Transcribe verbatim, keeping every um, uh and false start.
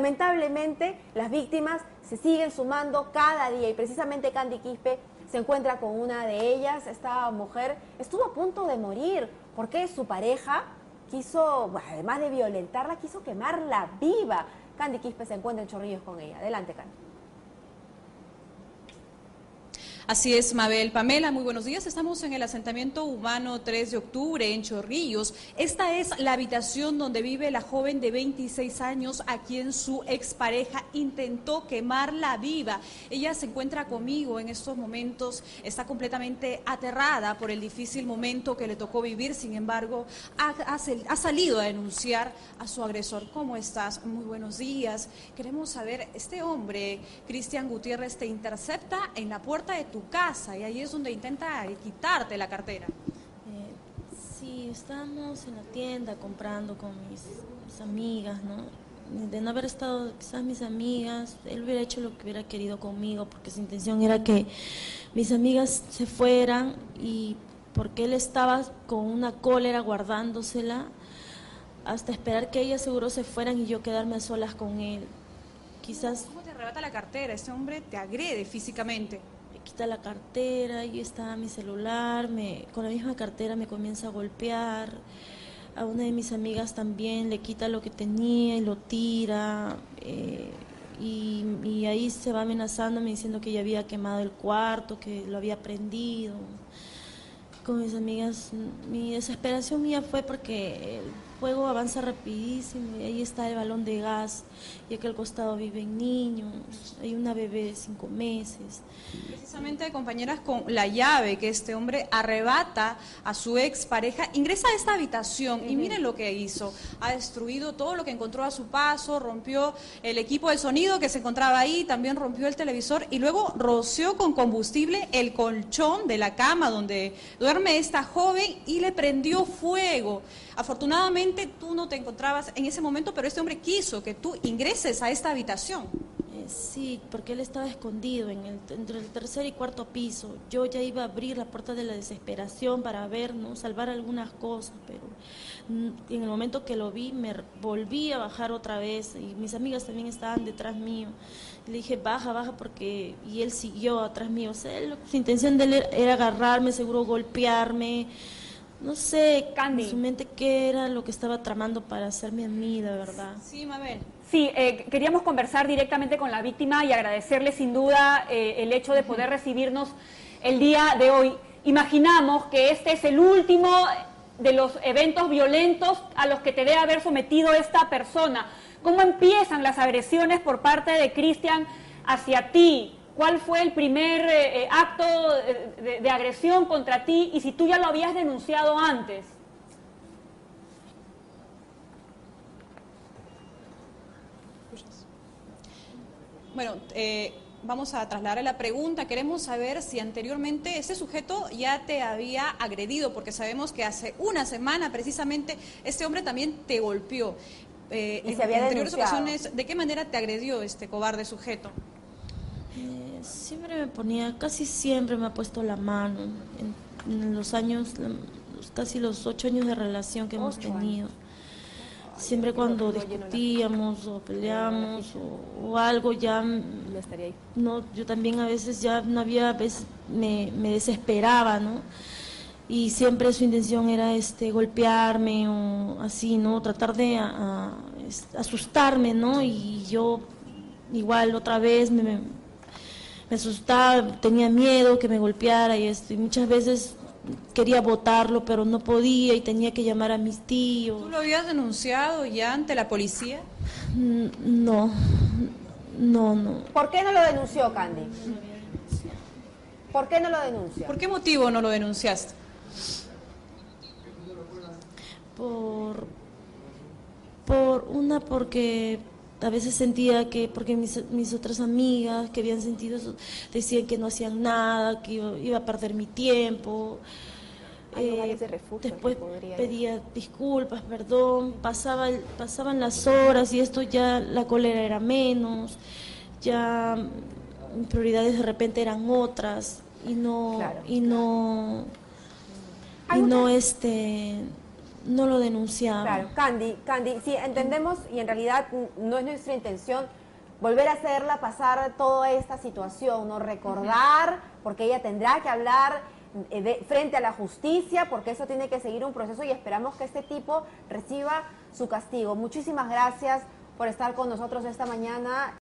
lamentablemente las víctimas se siguen sumando cada día y precisamente Candy Quispe se encuentra con una de ellas. Esta mujer estuvo a punto de morir porque su pareja quiso, bueno, además de violentarla, quiso quemarla viva. Candy Quispe se encuentra en Chorrillos con ella. Adelante, Candy. Así es, Mabel. Pamela, muy buenos días. Estamos en el asentamiento humano tres de octubre en Chorrillos. Esta es la habitación donde vive la joven de veintiséis años a quien su expareja intentó quemarla viva. Ella se encuentra conmigo en estos momentos, está completamente aterrada por el difícil momento que le tocó vivir. Sin embargo, ha, ha, ha salido a denunciar a su agresor. ¿Cómo estás? Muy buenos días. Queremos saber, este hombre, Cristian Gutiérrez, te intercepta en la puerta de tu casa y ahí es donde intenta quitarte la cartera. Eh, sí, estábamos en la tienda comprando con mis, mis amigas, ¿no? De no haber estado quizás mis amigas, él hubiera hecho lo que hubiera querido conmigo, porque su intención era que mis amigas se fueran, y porque él estaba con una cólera guardándosela hasta esperar que ellas seguro se fueran y yo quedarme a solas con él. Quizás... ¿Cómo te arrebata la cartera? Este hombre te agrede físicamente. Quita la cartera, y está mi celular, me, con la misma cartera me comienza a golpear. A una de mis amigas también le quita lo que tenía y lo tira, eh, y, y ahí se va amenazándome diciendo que ya había quemado el cuarto, que lo había prendido. Con mis amigas, mi desesperación mía fue porque el fuego avanza rapidísimo y ahí está el balón de gas, y aquí al costado viven niños, hay una bebé de cinco meses. Precisamente, compañeras, con la llave que este hombre arrebata a su ex pareja, ingresa a esta habitación y miren lo que hizo. Ha destruido todo lo que encontró a su paso, rompió el equipo de sonido que se encontraba ahí, también rompió el televisor y luego roció con combustible el colchón de la cama donde duerme esta joven y le prendió fuego. Afortunadamente tú no te encontrabas en ese momento, pero este hombre quiso que tú ingreses a esta habitación. Eh, sí, porque él estaba escondido en el, entre el tercer y cuarto piso. Yo ya iba a abrir la puerta de la desesperación para ver, ¿no?, salvar algunas cosas, pero mm, en el momento que lo vi me volví a bajar otra vez, y mis amigas también estaban detrás mío. Le dije, baja, baja, porque... y él siguió atrás mío. O sea, él, su intención de él era agarrarme, seguro golpearme. No sé, Candy, en su mente qué era lo que estaba tramando para hacerme a mí, de verdad. Sí, Mabel. Sí, eh, queríamos conversar directamente con la víctima y agradecerle sin duda eh, el hecho de poder recibirnos el día de hoy. Imaginamos que este es el último de los eventos violentos a los que te debe haber sometido esta persona. ¿Cómo empiezan las agresiones por parte de Cristian hacia ti? ¿Cuál fue el primer eh, acto de, de, de agresión contra ti y si tú ya lo habías denunciado antes? Bueno, eh, vamos a trasladar la pregunta. Queremos saber si anteriormente ese sujeto ya te había agredido, porque sabemos que hace una semana precisamente este hombre también te golpeó. Eh, y en se había anteriores denunciado. ocasiones, ¿de qué manera te agredió este cobarde sujeto? Eh, siempre me ponía, casi siempre me ha puesto la mano, en, en los años, los, casi los ocho años de relación que hemos tenido. Siempre cuando discutíamos o peleamos o, o algo, ya no, yo también a veces ya no había, a veces me, me desesperaba, ¿no? Y siempre su intención era este golpearme o así, ¿no? Tratar de a, a, asustarme, ¿no? Y yo igual otra vez me, me, me asustaba, tenía miedo que me golpeara y esto, y muchas veces quería botarlo, pero no podía y tenía que llamar a mis tíos. ¿Tú lo habías denunciado ya ante la policía? No, no, no. ¿Por qué no lo denunció, Candy? ¿Por qué no lo denunció? ¿Por qué motivo no lo denunciaste? Por, por una, porque a veces sentía que, porque mis, mis otras amigas que habían sentido eso, decían que no hacían nada, que iba, iba a perder mi tiempo. Eh, de refugio, después pedía ir. disculpas, perdón, pasaba, pasaban las horas y esto ya la cólera era menos, ya mis prioridades de repente eran otras y no, claro, y no, claro. y no este... no lo denunciaba. Claro, Candy, Candy, sí, entendemos y en realidad no es nuestra intención volver a hacerla pasar toda esta situación, no recordar, porque ella tendrá que hablar de, frente a la justicia, porque eso tiene que seguir un proceso y esperamos que este tipo reciba su castigo. Muchísimas gracias por estar con nosotros esta mañana.